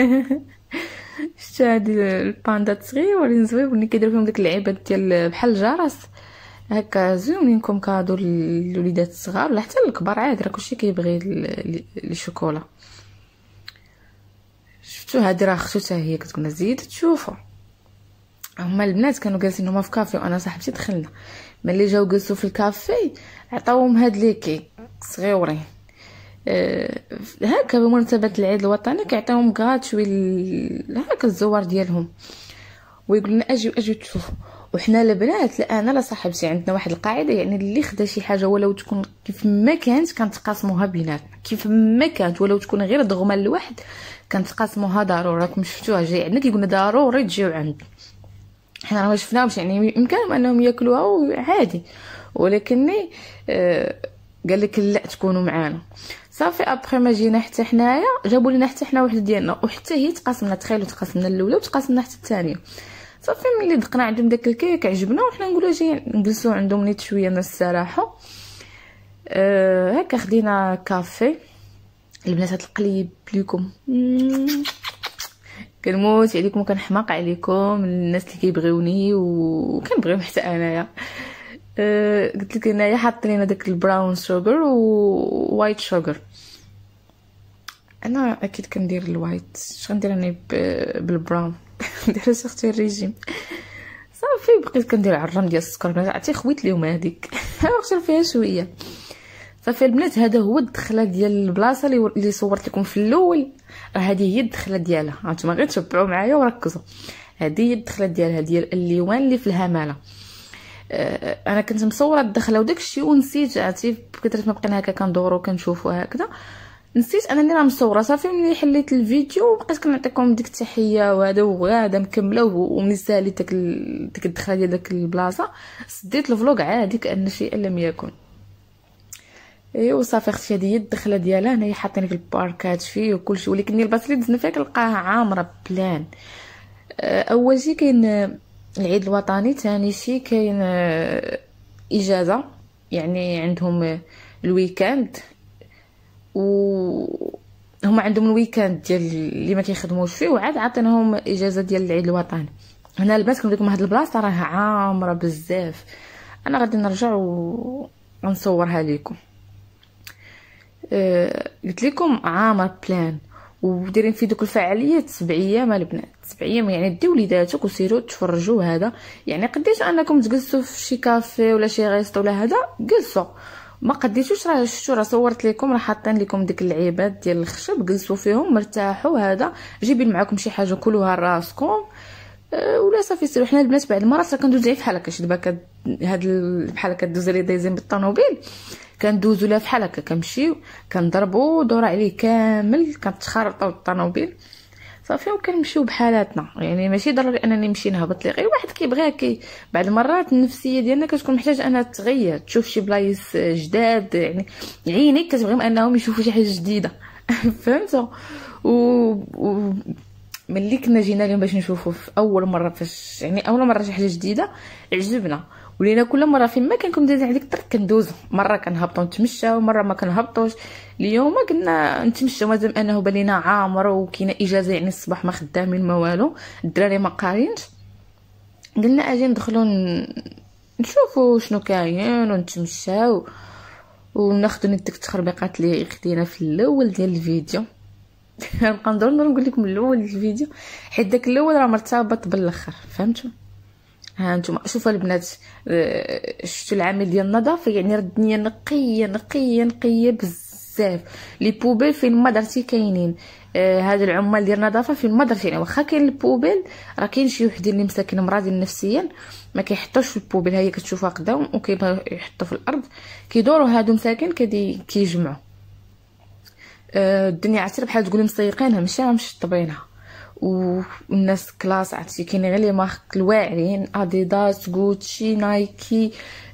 شتا هادي الباندا صغيورين زوينين كيديروا فيهم ديك اللعيبات ديال بحال الجرس هكا زوينينكم كادو للوليدات الصغار ولا حتى الكبار عادي، راه كلشي كيبغي لي شوكولا. شفتوا هادي راه اختو حتى هي كتقولنا زيد تشوفوا. هما البنات كانوا جالسين هما في كافي وانا صاحبتي دخلنا. ملي جاو جلسوا في الكافي عطاوهم هاد لي كيك صغيورين هكا بمناسبه العيد الوطني، كيعطيوهم غاتشوي هكا الزوار ديالهم، ويقول لنا اجيو تشوفوا. وحنا البنات لا انا لا صاحبتي عندنا واحد القاعده، يعني اللي خدا شي حاجه ولو تكون كيف ما كانت كنتقاسموها بيناتنا، كيف ما كانت ولو تكون غير دغمه لواحد كنتقاسموها ضروري. راكم شفتوها جاي عندنا كيقولنا ضروري تجيو عندنا. حنا راه ما شفناهمش، يعني يمكنهم انهم ياكلوها وعادي، ولكن قال لك لا تكونوا معانا. صافي ابخي ما جينا حتى حنايا جابوا لنا حتى حنا وحده ديالنا، وحتى هي تقاسمنا. تخيلوا تقاسمنا الاولى وتقاسمنا حتى الثانيه. صافي ملي دقنا عندهم داك الكيك عجبنا، وحنا نقولوا جاي نجلسوا عندهم نيت شويه نستراحوا. هكا خدينا كافي. البنات هاد القليب ليكم كنموت عليكم وكنحماق عليكم الناس اللي كيبغيوني وكنبغيهم حتى انايا. قلت لك هنايا حاطين لنا داك البراون شوغر ووايت شوغر. انا اكيد كندير الوايت، اش غندير انا بالبراون ندير اختي الريجيم. صافي بقيت كندير عرام ديال السكر. بنات عرفتي خويت ليهم هذيك غشر فيها شويه. صافي البنات هذا هو الدخله ديال البلاصه اللي صورت لكم في الاول. راه هذه هي الدخله ديالها، هانتوما غير تبعوا معايا وركزوا. هذه هي الدخله ديالها ديال الليوان اللي في الهماله. انا كنت مصوره الدخله وداك الشيء ونسيت، عرفتي بكثره ما بقينا هكا كندورو كنشوفوا هكذا، نسيت انني راه مصوره. صافي ملي حليت الفيديو بقيت كنعطيكم ديك التحيه وهذا مكمله، وملي ساليت ديك الدخله ديال داك البلاصه سديت الفلوق عادي كأن شيء لم يكن. ايوا صافي اختي هذه هي الدخله ديالها. هنايا حاطين لك الباركات فيه وكلشي، ولكن البلاصه اللي دزنا فيها كنلقاها عامره بلان. اول شيء كاين العيد الوطني، ثاني شيء كاين اجازه، يعني عندهم الويكاند، وهم عندهم الويكاند ديال اللي ما كيخدموش فيه، وعاد عطيناهم اجازه ديال العيد الوطني. هنا البنات كنقول لكم هاد البلاصه راه عامره بزاف. انا غادي نرجع ونصورها لكم. قلت لكم عامر بلان، ودايرين في دوك الفعاليات 7 ايام البنات. 7 ايام يعني ديو وليداتك وسيروا تفرجوا. هذا يعني قديتو انكم تجلسوا في شي كافي ولا شي غيسطو ولا هذا جلسوا، ما قديتوش. راه شفتوا راه صورت لكم، راه حاطين لكم ديك اللعيبات ديال الخشب جلسوا فيهم مرتاحوا. هذا جايبين معكم شي حاجه كلوها راسكم ولا صافي سيروا. حنا البنات بعد المرات راه كندوز بحال هكا، شي دابا هاد بحال هكا دوز لي دايزين بالطوموبيل، كندوزو لها بحال هكا، كنمشيو كنضربوا دورة عليه كامل، كنتخرطوا الطوموبيل صافي وكنمشيو بحالاتنا. يعني ماشي ضروري انني نمشي نهبط لي، غير واحد كيبغيها بعد المرات النفسيه ديالنا كتكون محتاج انها تغير، تشوف شي بلايص جداد، يعني عينيك كتبغيهم انهم يشوفوا شي حاجه جديده فهمتوا. ملي كنا جينا اليوم باش نشوفوا في اول مره، فاش يعني اول مره شي حاجه جديده عجبنا، ولينا كل مره فين ما كنكون دايزين على ديك الطريق كندوزو، مره كنهبطوا نتمشاو ومره ما كنهبطوش. اليوم قلنا نتمشاو مادام انه بالينا عامر وكاينه اجازه، يعني الصباح ما خدامين ما والو، الدراري ما قارينش، قلنا اجي ندخلوا نشوفوا شنو كاين ونتمشاو وناخذوا ديك التخربيقات اللي خدينا في الاول ديال الفيديو. نبقى ندور نقول لكم الاول الفيديو، حيت داك الاول راه مرتبط بالاخر، فهمتوا. ها نتوما شوفوا البنات، شفتوا العامل ديال النظافه، يعني راه الدنيا نقيه نقيه نقيه بزاف. لي بوبيل فين ما درتي كاينين، هاد العمال ديال النظافه فين ما درتي، يعني واخا كاين البوبيل راه كاين شي وحدين اللي مساكين مرضين نفسيا ما كيحطوش في البوبيل، هي كتشوفها قدام وكيبغيو يحطوا في الارض، كيدوروا هادو مساكين كيجمعوا. الدنيا عرفتي بحال تقولي مسيقينها ماشي مشطبينها، والناس كلاس عرفتي كاين غير لي مارك الواعرين، اديداس، غوتشي، نايكي،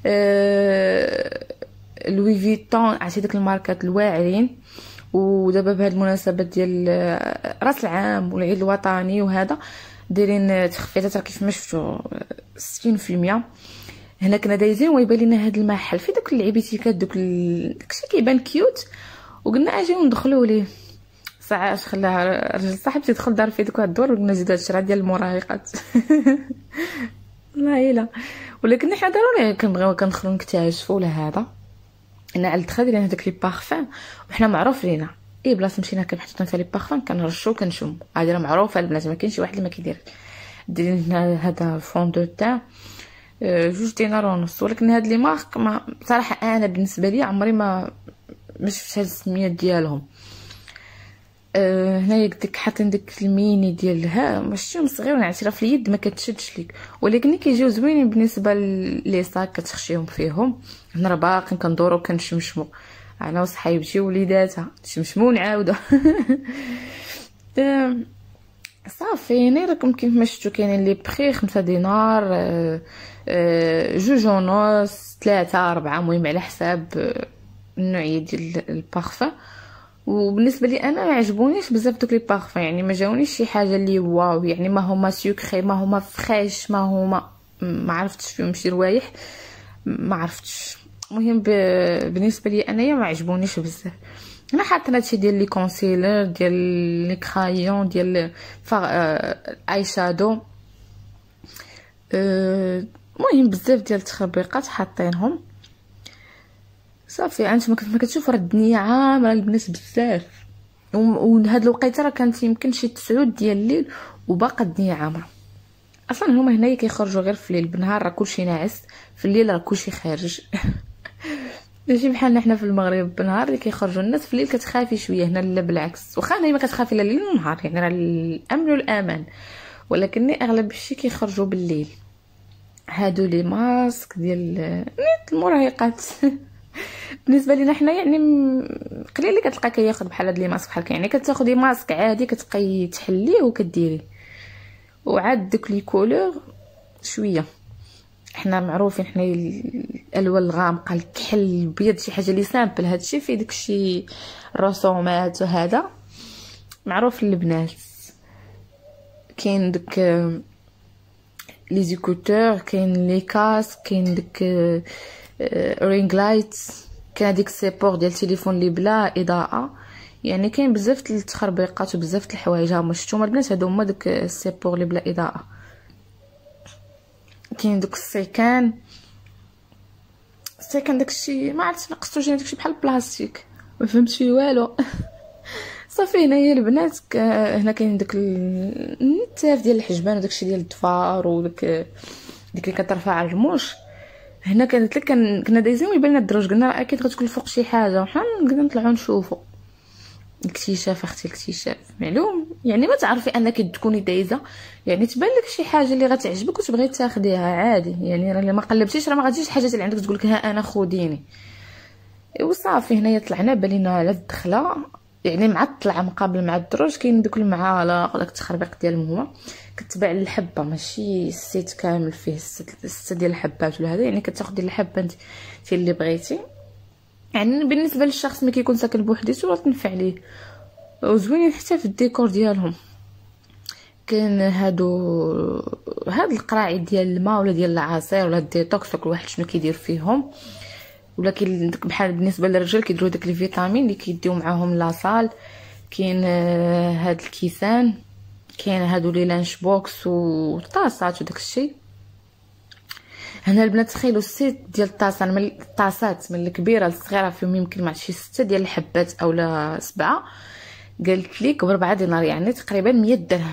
لوي فيتون، عرفتي داك الماركات الواعرين. ودابا بهاد المناسبه ديال راس العام والعيد الوطني وهذا دايرين تخفيضات، كيف ما شفتوا 60%. هنا كنا دايزين ويبان لنا هاد المحل في دوك اللعيبيتيكات، داكشي كيبان كيوت، وقلنا اجي وندخلوا ليه. ساعه اش خلاها رجل صاحبتي يدخل دار في دوك الدور، وقلنا زيد هاد الشرا ديال المراهقات والله الا. ولكن حنا ضروري كنبغيو كندخلوا نكتشفوا ولا هذا. انا على الدخل ديال هذاك لي بارفان، وحنا معروف لينا اي بلاصه مشينا كنحطوا فيها لي بارفان كنرشوا كنشم، هذه راه معروفه البنات، ما كاينش شي واحد اللي ما كيدير. ديري لنا هذا فون دو تان 2 دينار ونص. ولكن هاد لي مارك ما صراحه انا بالنسبه لي عمري ما شفت هاد السميات ديالهم. هنايا ديك حاطين ديك الميني ديالها ماشي صغير نعترف في اليد ما كتشدش ليك، ولكن كيجيو زوينين بالنسبه لي صاك كتخشيهم فيهم. هنا راه باقي كندورو كنشمشمو انا وصحايبتي ووليداتها نشمشمو ونعاودو. صافي هنا راكم كيف ما شفتوا كاينين لي بري 5 دينار 2 ونص 3 4 المهم على حساب النوعيه ديال البارفان. وبالنسبه لي انا ما عجبونيش بزاف دوك لي بارفان، يعني ما جاونيش شي حاجه اللي واو، يعني ما هما سكري ما هما فريش ما هما ما عرفتش فيهم شي روايح ما عرفتش. المهم بالنسبه لي انايا ما عجبونيش بزاف. انا حاطه هادشي ديال لي كونسيلر ديال لي كرايون ديال اي شادو المهم بزاف ديال التخربيقات حاطينهم. صافي انتما كما كتشوفوا راه الدنيا عامره البنات بزاف، وهاد الوقيته راه كانت يمكن شي 9 ديال الليل وباقا الدنيا عامره. اصلا هما هنايا كيخرجوا غير في الليل، بالنهار راه كلشي ناعس، في الليل راه كلشي خارج. ماشي بحالنا حنا في المغرب بالنهار اللي كيخرجوا الناس، في الليل كتخافي شويه. هنا لا بالعكس، واخا هنايا ما كتخافي لا الليل والنهار، يعني راه الامن والامان، ولكن اغلب الشيء كيخرجوا بالليل. هادو لي ماسك ديال نيت المراهقات. بالنسبه لينا حنا يعني قليل اللي كتلقى كياخذ بحال هاد لي ماسك بحال يعني كتاخدي ماسك عادي كتبقاي تحليه وكديري، وعاد دوك لي كولور شويه حنا معروفين حنا الالوان الغامقه الكحل البيض شي حاجه لي سامبل. هادشي فيه داكشي الرسومات وهذا معروف للبنات. كاين داك لي زيكوتور، كاين لي كاسك، كاين داك رينغ لايت، كاين هذيك السيبور ديال التليفون اللي بلا اضاءه. يعني كاين بزاف التخربيقات وبزاف الحوايج. هما شفتوا البنات هادو هما داك السيبور اللي بلا اضاءه. كاين داك السيكان داكشي ما عرفتش نقصتو جينا داكشي بحال البلاستيك ما فهمتش فيه والو. صافي هنايا البنات هنا كاين داك النتاف ديال الحجبان وداكشي ديال الضفار وداك اللي كترفع على الرموش. هنا كانت لك كنا دايزين ويبان لنا الدروج، قلنا راه اكيد غتكون الفوق شي حاجه، وحنا قلنا نطلعوا نشوفوا. اكتشاف اختي الاكتشاف معلوم، يعني ما تعرفي انك تكوني دايزه يعني تبان لك شي حاجه اللي غتعجبك وتبغي تاخديها عادي. يعني راه ما قلبتيش راه ما غاتجيش حاجه اللي عندك تقول لك ها انا خوديني. وصافي هنايا طلعنا بالينا على الدخله، يعني مع الطلعه مقابل مع الدروج كاين دوك المعالق وداك التخربيق ديالهم هما كتباع الحبه، ماشي السيت كامل فيه 6 ديال الحبات ولا هذا، يعني كتاخدي الحبه انت اللي بغيتي. يعني بالنسبه للشخص ما كيكون ساكن بوحديتو راه تنفع ليه، وزوينين حتى في الديكور ديالهم. كاين هاد القراعي ديال الماء ولا ديال العصير ولا الديتوكس، كل واحد شنو كيدير فيهم. ولكن بحال بالنسبه للرجال كيديروا داك الفيتامين اللي كيديو معاهم لاصال. كاين هاد الكيسان، كاين هادو لي لانش بوكس وطاسات وداك الشيء. هنا البنات تخيلوا السيت ديال الطاسات من الكبيره للصغيره فيهم يمكن مع شي 6 ديال الحبات اولا 7. قالت لك ب4 دينار يعني تقريبا 100 درهم.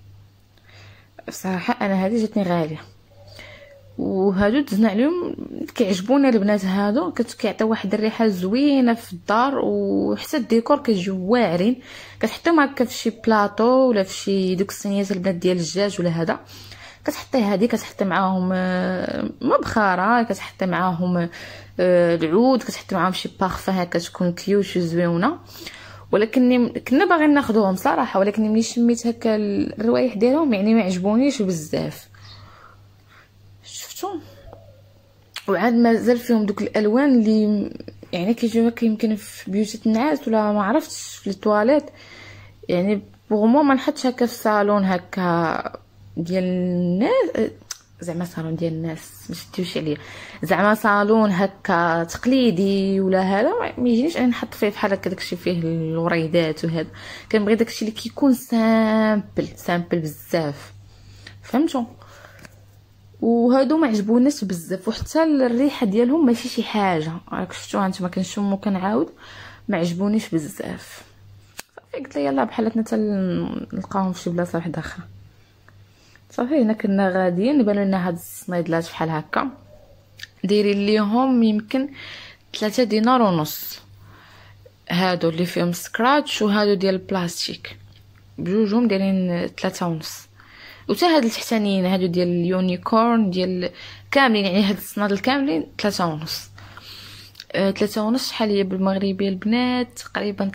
بصراحه انا هذه جاتني غاليه. وهادو دزنا عليهم كيعجبونا البنات هادو، كيعطيو واحد الريحه زوينه في الدار، وحتى الديكور كيجيو واعرين. كتحطيهم هكا في شي بلاطو ولا في شي دوك الصينيات البنات ديال الدجاج ولا هذا، كتحطي هذه كتحطي معاهم مبخره، كتحطي معاهم العود، كتحطي معاهم شي بارفان هكا تكون كيوت وزوينه. ولكن كنا باغيين ناخذوهم صراحه، ولكن ملي شميت هكا الروايح ديالهم يعني ما عجبونيش بزاف. شفتوا وعاد مازال فيهم دوك الالوان اللي يعني كيجيو هكا يمكن في بيوت النعاس ولا ما عرفتش في التواليت. يعني بوغمو ما نحطش هكا في الصالون هكا ديال الناس، زعما صالون ديال الناس باش تيوش عليا، زعما صالون هكا تقليدي ولا هذا ما يجينيش انا نحط فيه بحال هكا داكشي فيه الوريدات وهذا. كنبغي داكشي اللي كيكون سامبل بزاف، فهمتوا؟ وهادو ما عجبوناش بزاف، وحتى الريحه ديالهم ماشي شي حاجه. راك شفتوها نتوما كنشمو كنعاود ما عجبونيش بزاف. صافي قلت لها يلاه بحال حتى نلقاهم في شي بلاصه واحده اخرى. صافي هنا كنا غاديين بانوا لنا هاد الصنيدلات بحال هكا دايرين ليهم يمكن 3 دينار ونص، هادو اللي فيهم سكراتش وهادو ديال البلاستيك بجوجهم دايرين 3 ونص. وتا هاد التحتانيين هادو ديال اليونيكورن ديال كاملين، يعني هاد الصنادل كاملين 3 ونص. 3 ونص شحال هي بالمغربيه البنات؟ تقريبا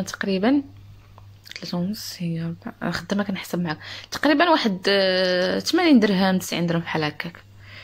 3 ونص هي خدامه كنحسب معاك تقريبا واحد 80 درهم 90 درهم بحال هكاك.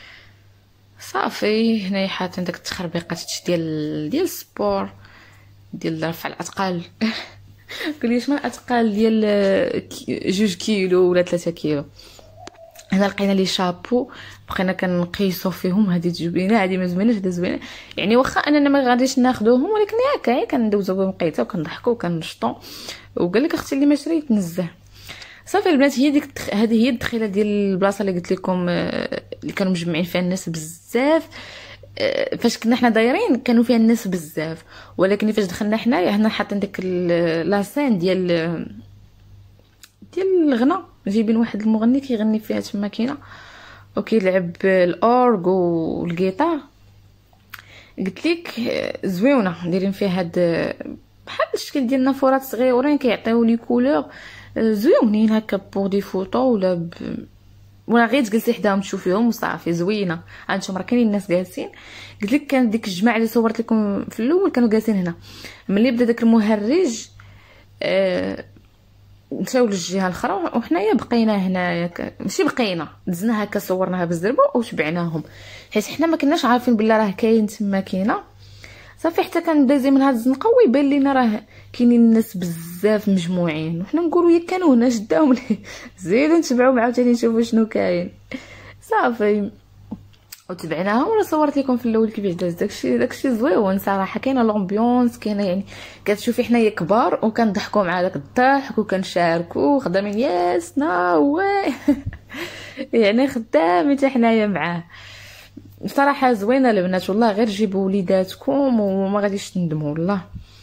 صافي هنايا حاطين داك التخربيقات ديال السبور ديال رفع الاثقال قولي شنو الاثقال ديال 2 كيلو ولا 3 كيلو. هنا لقينا لي شابو بقينا كنقيسو فيهم، هذه زوينه هذه ما زويناش هذه زوينه، يعني واخا اننا ما غاديش ناخذوهم ولكن هكا كندوزو بهم قيته وكنضحكوا وكنشطوا. وقال لك اختي اللي ما شريت نزه. صافي البنات هي هذه هي الدخيله ديال البلاصه اللي قلت لكم اللي كانوا مجمعين فيها الناس بزاف. فاش كنا حنا دايرين كانوا فيها الناس بزاف، ولكن فاش دخلنا حنايا هنا حاطين داك لاسين ديال الغناء، جايبين واحد المغني كيغني فيها تما كاينه وكيلعب الاورغ والجيتار. قلت لك زويونه دايرين فيها هاد بحال الشكل ديال نافورات صغيورين كيعطيو لي كولور زويونين هكا بوغ دي فوطو ولا غير تجلسي حداهم تشوفيهم وصافي زوينه. هانتوما راه كاينين الناس جالسين. قلت لك كان ديك الجماعه اللي صورت لكم في الاول كانوا جالسين هنا، ملي بدا داك المهرج مشاو للجهه الاخرى وحنايا بقينا هنايا ماشي بقينا دزنا هكا صورناها بالزربه وتبعناهم، حيت حنا ما كناش عارفين بلي راه كاين تما كاينه. صافي حتى كندازي من هاد الزنقه ويبان لينا راه كاينين الناس بزاف مجموعين، وحنا نقولوا ياك كانوا هنا شداهم زيدوا نتبعوا عاوتاني نشوفوا شنو كاين. صافي وتبعناهم ولا صورت لكم في الاول كيفاش داز داكشي زويون صراحه. كاينه لومبيونس كاينه، يعني كتشوفي حنايا كبار وكنضحكوا مع داك الضحك وكنشاركوا خدامين ياسنا واي يعني خدامين حتى حنايا معاه. صراحه زوينه البنات والله، غير جيبوا وليداتكم وما غاديش تندموا والله.